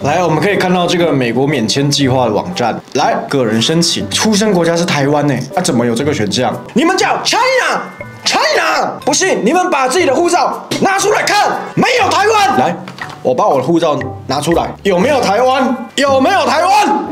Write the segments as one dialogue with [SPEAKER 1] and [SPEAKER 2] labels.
[SPEAKER 1] 来，我们可以看到这个美国免签计划的网站。来，个人申请，出生国家是台湾呢，怎么有这个选项？你们叫 China，不信你们把自己的护照拿出来看，没有台湾。来，我把我的护照拿出来，有没有台湾？有没有台湾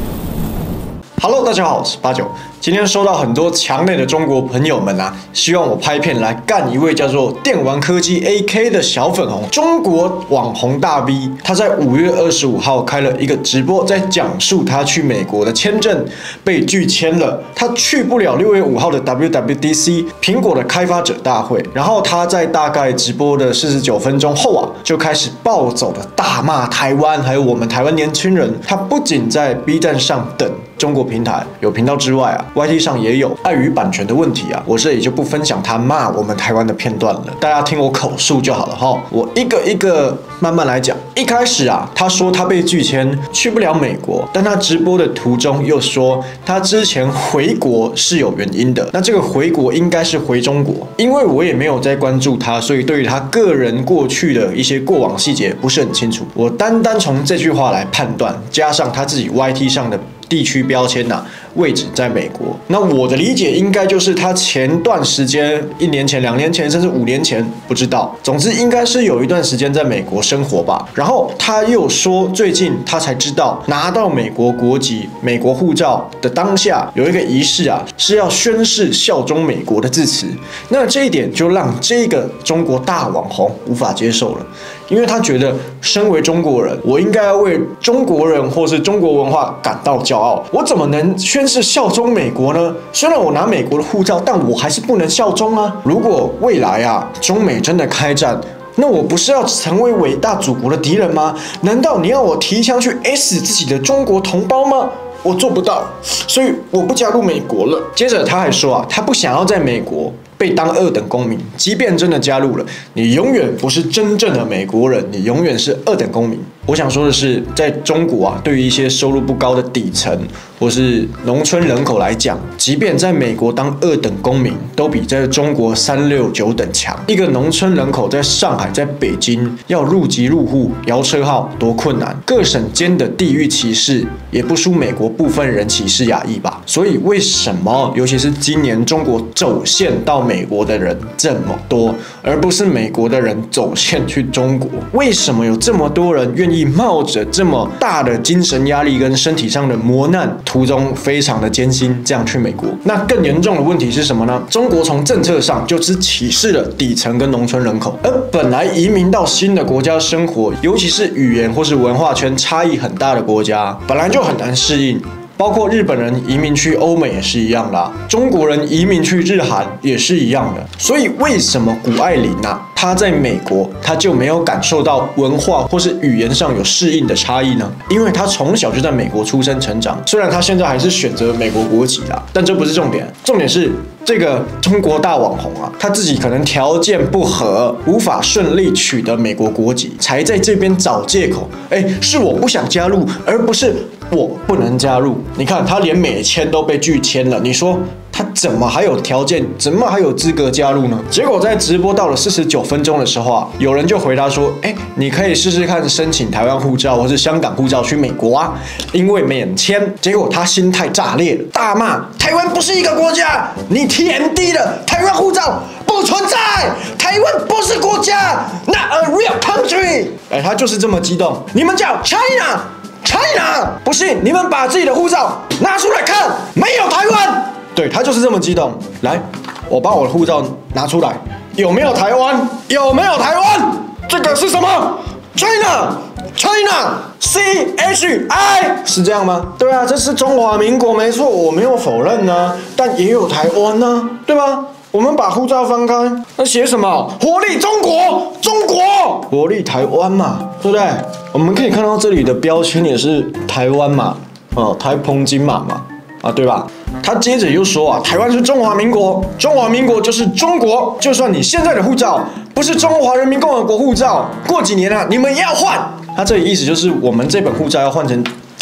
[SPEAKER 1] ？Hello， 大家好，我是89。今天收到很多墙内的中国朋友们啊，希望我拍片来干一位叫做电玩科技 AK 的小粉红，中国网红大 V。他在5月25号开了一个直播，在讲述他去美国的签证被拒签了，他去不了6月5号的 WWDC 苹果的开发者大会。然后他在大概直播的49分钟后啊，就开始暴走的大骂台湾，还有我们台湾年轻人。他不仅在 B 站上等中国平台有频道之外啊，YT 上也有，碍于版权的问题啊，我这里就不分享他骂我们台湾的片段了，大家听我口述就好了哈。我一个一个慢慢来讲。一开始啊，他说他被拒签去不了美国，但他直播的途中又说他之前回国是有原因的。那这个回国应该是回中国，因为我也没有在关注他，所以对于他个人过去的一些过往细节不是很清楚。我单从这句话来判断，加上他自己 YT 上的地区标签位置在美国。那我的理解应该就是他前段时间1年前、2年前，甚至5年前，不知道。总之应该是有一段时间在美国生活吧。然后他又说，最近他才知道拿到美国国籍、美国护照的当下有一个仪式啊，是要宣誓效忠美国的致辞。那这一点就让这个中国大网红无法接受了。因为他觉得，身为中国人，我应该要为中国人或是中国文化感到骄傲。我怎么能宣誓效忠美国呢？虽然我拿美国的护照，但我还是不能效忠啊。如果未来啊，中美真的开战，那我不是要成为伟大祖国的敌人吗？难道你要我提枪去 S 自己的中国同胞吗？我做不到，所以我不加入美国了。接着他还说啊，他不想要在美国被当2等公民，即便真的加入了，你永远不是真正的美国人，你永远是2等公民。我想说的是，在中国啊，对于一些收入不高的底层或是农村人口来讲，即便在美国当2等公民，都比在中国3、6、9等强。一个农村人口在上海、在北京要入籍入户、摇车号多困难，各省间的地域歧视也不输美国部分人歧视亚裔吧。所以为什么，尤其是今年中国走线到美国的人这么多，而不是美国的人走线去中国？为什么有这么多人愿意冒着这么大的精神压力跟身体上的磨难，途中非常的艰辛，这样去美国？那更严重的问题是什么呢？中国从政策上就只歧视了底层跟农村人口，而本来移民到新的国家生活，尤其是语言或是文化圈差异很大的国家，本来就很难适应。包括日本人移民去欧美也是一样啦，中国人移民去日韩也是一样的。所以为什么谷爱凌她在美国，她就没有感受到文化或是语言上有适应的差异呢？因为她从小就在美国出生成长，虽然她现在还是选择美国国籍啦，但这不是重点，重点是这个中国大网红啊，他自己可能条件不合，无法顺利取得美国国籍，才在这边找借口，是我不想加入，而不是我不能加入。你看他连美签都被拒签了，你说他怎么还有条件，怎么还有资格加入呢？结果在直播到了49分钟的时候啊，有人就回答说，你可以试试看申请台湾护照或是香港护照去美国啊，因为免签。结果他心态炸裂了，大骂台湾不是一个国家，你 TMD 的台湾护照不存在，台湾不是国家 ，Not a real country。他就是这么激动。你们叫 China，不信你们把自己的护照拿出来看，没有台湾。对，他就是这么激动。来，我把我的护照拿出来，有没有台湾？有没有台湾？这个是什么 ？China，CHI 是这样吗？对啊，这是中华民国没错，我没有否认呢，但也有台湾呢，对吧？我们把护照翻开，那写什么？活力中国，中国，活力台湾嘛，对不对？我们可以看到这里的标签也是台湾嘛，台澎金马嘛，对吧？他接着又说啊，台湾是中华民国，中华民国就是中国，就算你现在的护照不是中华人民共和国护照，过几年你们也要换。他这里意思就是我们这本护照要换成台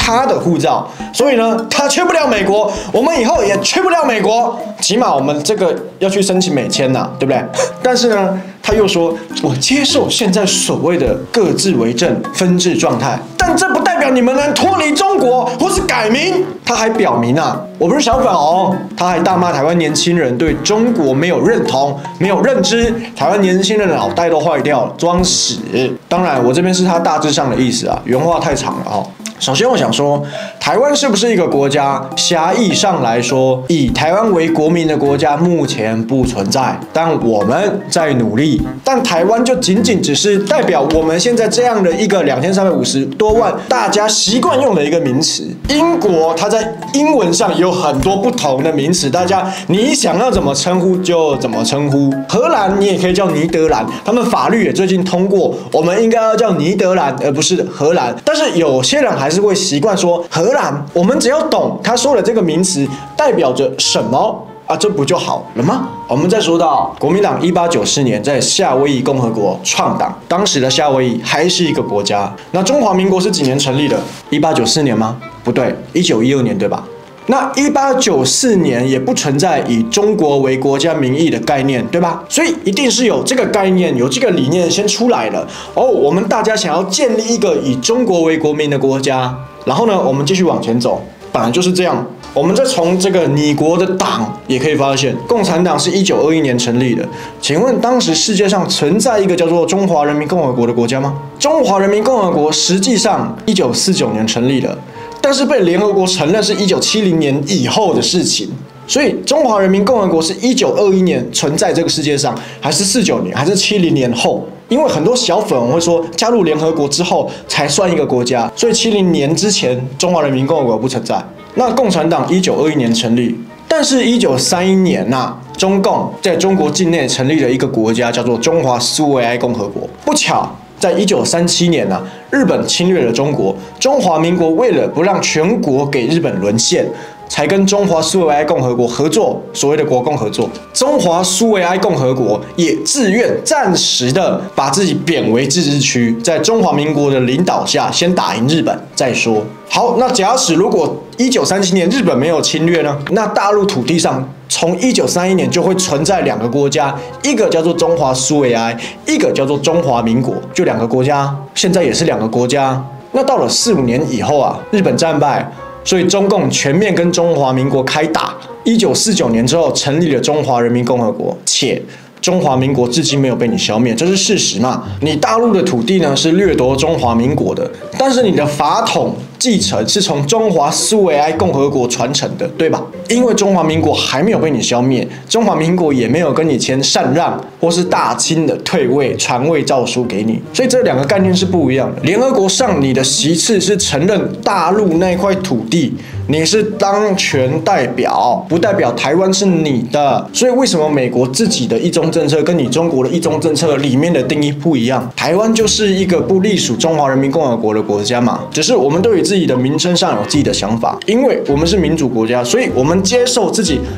[SPEAKER 1] 他的护照，所以呢，他去不了美国，我们以后也去不了美国，起码我们这个要去申请美签呐，对不对？但是呢，他又说，我接受现在所谓的各自为政分治状态，但这不代表你们能脱离中国或是改名。他还表明啊，我不是小粉红，他还大骂台湾年轻人对中国没有认同、没有认知，台湾年轻人的脑袋都坏掉了，装屎。当然，我这边是他大致上的意思啊，原话太长了哦。首先，我想说，台湾是不是一个国家？狭义上来说，以台湾为国民的国家目前不存在，但我们在努力。但台湾就仅仅只是代表我们现在这样的一个2350多万大家习惯用的一个名词。英国它在英文上有很多不同的名词，大家你想要怎么称呼就怎么称呼。荷兰你也可以叫尼德兰，他们法律也最近通过，我们应该要叫尼德兰而不是荷兰。但是有些人还是会习惯说荷兰，我们只要懂他说的这个名词代表着什么啊，这不就好了吗？我们再说到国民党1894年在夏威夷共和国创党，当时的夏威夷还是一个国家。那中华民国是几年成立的？1894年吗？不对，1912年对吧？那1894年也不存在以中国为国家名义的概念，对吧？所以一定是有这个概念，有这个理念先出来了。我们大家想要建立一个以中国为国民的国家，然后呢，我们继续往前走，本来就是这样。我们再从这个拟国的党也可以发现，共产党是1921年成立的。请问当时世界上存在一个叫做中华人民共和国的国家吗？中华人民共和国实际上1949年成立的。但是被联合国承认是1970年以后的事情，所以中华人民共和国是1921年存在这个世界上，还是49年，还是70年后？因为很多小粉红会说，加入联合国之后才算一个国家，所以70年之前中华人民共和国不存在。那共产党1921年成立，但是1931年中共在中国境内成立了一个国家，叫做中华苏维埃共和国。不巧，在1937年日本侵略了中国，中华民国为了不让全国给日本沦陷，才跟中华苏维埃共和国合作，所谓的国共合作。中华苏维埃共和国也自愿暂时的把自己贬为自治区，在中华民国的领导下，先打赢日本再说。好，那假使如果1937年日本没有侵略呢？那大陆土地上从1931年就会存在两个国家，一个叫做中华苏维埃，一个叫做中华民国，就两个国家，现在也是两个国家。那到了4、5年以后日本战败，所以中共全面跟中华民国开打。1949年之后成立了中华人民共和国，且中华民国至今没有被你消灭，这是事实嘛？你大陆的土地呢是掠夺中华民国的，但是你的法统继承是从中华苏维埃共和国传承的，对吧？因为中华民国还没有被你消灭，中华民国也没有跟你签禅让或是大清的退位传位诏书给你，所以这两个概念是不一样的。联合国上你的席次是承认大陆那块土地，你是当权代表，不代表台湾是你的。所以为什么美国自己的一中政策跟你中国的一中政策里面的定义不一样？台湾就是一个不隶属中华人民共和国的国家嘛，只是我们对于自己的名称上有自己的想法，因为我们是民主国家，所以我们接受自己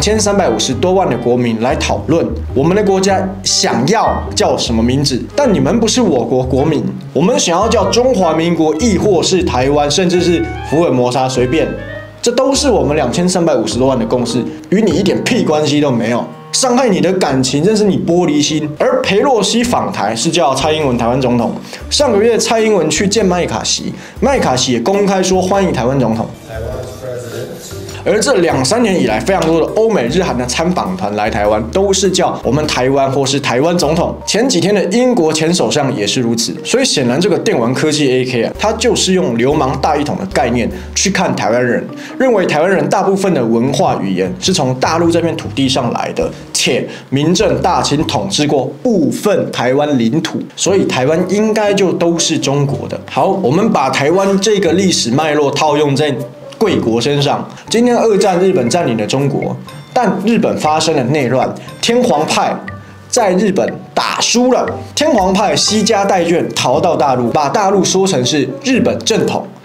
[SPEAKER 1] 2350多万的国民来讨论我们的国家想要叫什么名字。但你们不是我国国民，我们想要叫中华民国，亦或是台湾，甚至是福尔摩沙，随便，这都是我们2350多万的共识，与你一点屁关系都没有。伤害你的感情，真是你玻璃心。而裴洛西访台是叫蔡英文台湾总统，上个月蔡英文去见麦卡锡，麦卡锡也公开说欢迎台湾总统。而这2、3年以来，非常多的欧美日韩的参访团来台湾，都是叫我们台湾或是台湾总统。前几天的英国前首相也是如此。所以显然这个电玩科技 AK 它就是用流氓大一统的概念去看台湾人，认为台湾人大部分的文化语言是从大陆这片土地上来的，且明正大清统治过部分台湾领土，所以台湾应该就都是中国的。好，我们把台湾这个历史脉络套用在贵国身上。今天2战日本占领了中国，但日本发生了内乱，天皇派在日本打输了，天皇派惜家带眷逃到大陆，把大陆说成是日本正统，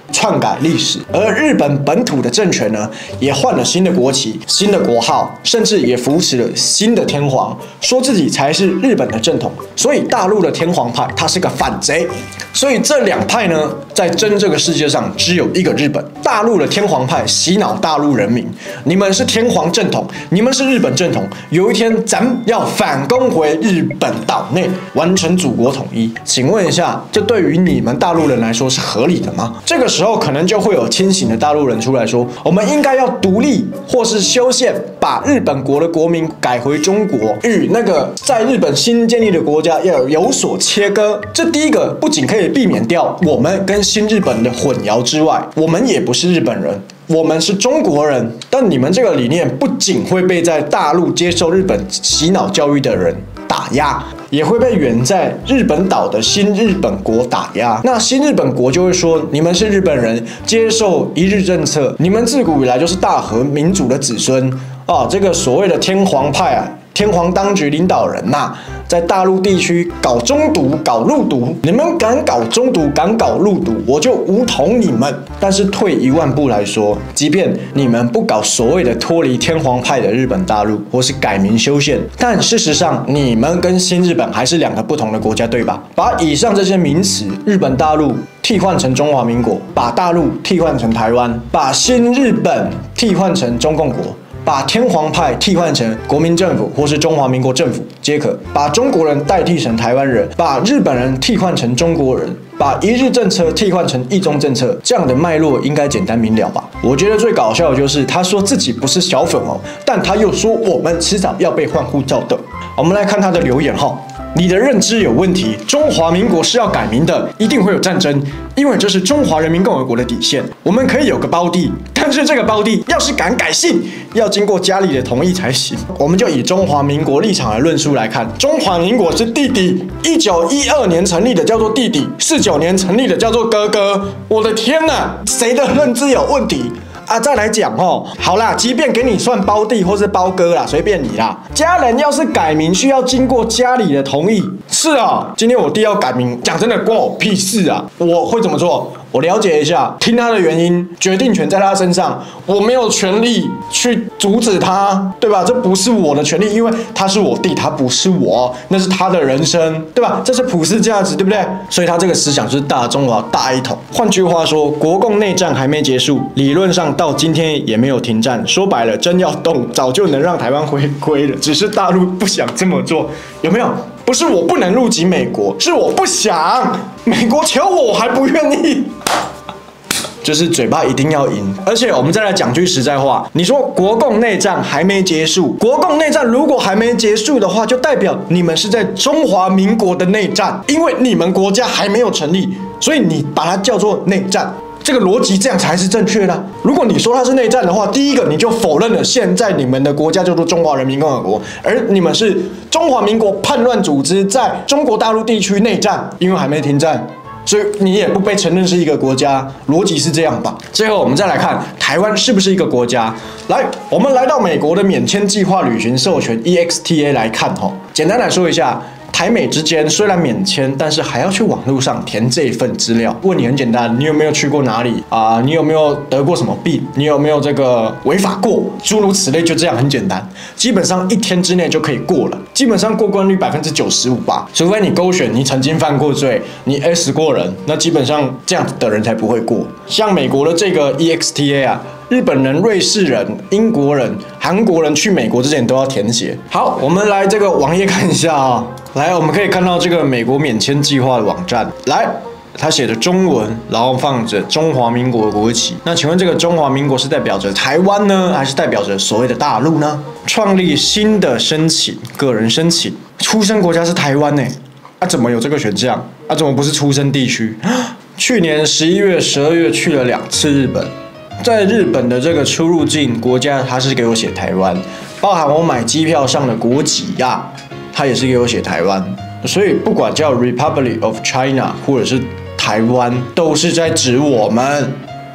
[SPEAKER 1] 篡改历史。而日本本土的政权呢，也换了新的国旗、新的国号，甚至也扶持了新的天皇，说自己才是日本的正统。所以大陆的天皇派，他是个反贼。所以这两派呢，在争这个世界上只有一个日本。大陆的天皇派洗脑大陆人民，你们是天皇正统，你们是日本正统。有一天咱们要反攻回日本岛内，完成祖国统一。请问一下，这对于你们大陆人来说是合理的吗？这个时候可能就会有清醒的大陆人出来说，我们应该要独立或是修宪，把日本国的国民改回中国，与那个在日本新建立的国家要有所切割。这第一个不仅可以避免掉我们跟新日本的混淆之外，我们也不是日本人，我们是中国人。但你们这个理念不仅会被在大陆接受日本洗脑教育的人打压，也会被远在日本岛的新日本国打压。那新日本国就会说，你们是日本人，接受一日政策，你们自古以来就是大和民主的子孙啊。这个所谓的天皇派啊，天皇当局领导人呐，在大陆地区搞中毒、搞入毒，你们敢搞中毒、敢搞入毒，我就武统你们。但是退一万步来说，即便你们不搞所谓的脱离天皇派的日本大陆，或是改名修宪，但事实上你们跟新日本还是两个不同的国家，对吧？把以上这些名词，日本大陆替换成中华民国，把大陆替换成台湾，把新日本替换成中共国，把天皇派替换成国民政府或是中华民国政府皆可，把中国人代替成台湾人，把日本人替换成中国人，把一日政策替换成一中政策，这样的脉络应该简单明了吧？我觉得最搞笑的就是他说自己不是小粉红，但他又说我们迟早要被换护照的。我们来看他的留言哈。你的认知有问题，中华民国是要改名的，一定会有战争，因为这是中华人民共和国的底线。我们可以有个胞弟，但是这个胞弟要是敢改姓，要经过家里的同意才行。我们就以中华民国立场的论述来看，中华民国是弟弟，1912年成立的叫做弟弟，49年成立的叫做哥哥。我的天哪，谁的认知有问题？啊，再来讲哦，好啦，即便给你算胞弟或是胞哥啦，随便你啦。家人要是改名，需要经过家里的同意。是啊，今天我弟要改名，讲真的关我屁事啊！我会怎么做？我了解一下，听他的原因，决定权在他身上，我没有权利去阻止他，对吧？这不是我的权利，因为他是我弟，他不是我，那是他的人生，对吧？这是普世价值，对不对？所以他这个思想就是大中华大一统。换句话说，国共内战还没结束，理论上到今天也没有停战。说白了，真要动，早就能让台湾回归了，只是大陆不想这么做，有没有？不是我不能入籍美国，是我不想。美国求我还不愿意。就是嘴巴一定要赢，而且我们再来讲句实在话，你说国共内战还没结束，国共内战如果还没结束的话，就代表你们是在中华民国的内战，因为你们国家还没有成立，所以你把它叫做内战。这个逻辑这样才是正确的。如果你说它是内战的话，第一个你就否认了现在你们的国家叫做中华人民共和国，而你们是中华民国叛乱组织在中国大陆地区内战，因为还没停战，所以你也不被承认是一个国家，逻辑是这样吧？最后我们再来看台湾是不是一个国家？来，我们来到美国的免签计划旅行授权 EXTA 来看哈。简单来说一下。台美之间虽然免签，但是还要去网络上填这一份资料。问你很简单，你有没有去过哪里啊？你有没有得过什么病？你有没有这个违法过？诸如此类，就这样很简单，基本上1天之内就可以过了，基本上过关率95%吧。除非你勾选你曾经犯过罪，你 S 过人，那基本上这样子的人才不会过。像美国的这个 EXTA 啊。日本人、瑞士人、英国人、韩国人去美国之前都要填写。好，我们来这个网页看一下啊。来，我们可以看到这个美国免签计划的网站。来，它写的中文，然后放着中华民国的国旗。那请问这个中华民国是代表着台湾呢，还是代表着所谓的大陆呢？创立新的申请，个人申请，出生国家是台湾呢。啊，怎么有这个选项？啊，怎么不是出生地区？去年11月、12月去了2次日本。在日本的这个出入境国家，他是给我写台湾，包含我买机票上的国籍呀，他也是给我写台湾。所以不管叫 Republic of China 或者是台湾，都是在指我们。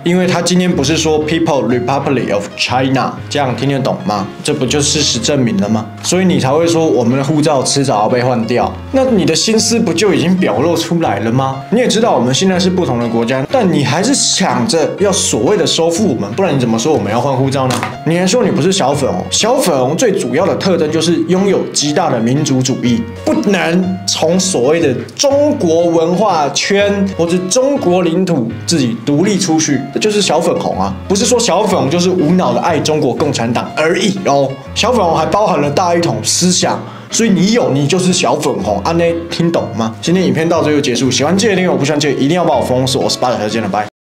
[SPEAKER 1] 因为他今天不是说 People Republic of China， 这样听得懂吗？这不就事实证明了吗？所以你才会说我们的护照迟早要被换掉。那你的心思不就已经表露出来了吗？你也知道我们现在是不同的国家，但你还是想着要所谓的收复我们，不然你怎么说我们要换护照呢？你还说你不是小粉红？小粉红最主要的特征就是拥有极大的民族主义，不能从所谓的中国文化圈或者中国领土自己独立出去，这就是小粉红啊！不是说小粉红就是无脑的爱中国共产党而已哦，小粉红还包含了大一统思想。所以你就是小粉红，安内听懂吗？今天影片到这就结束，喜欢记得订阅，我不喜欢记得一定要帮我封锁。我是巴小小见了，拜。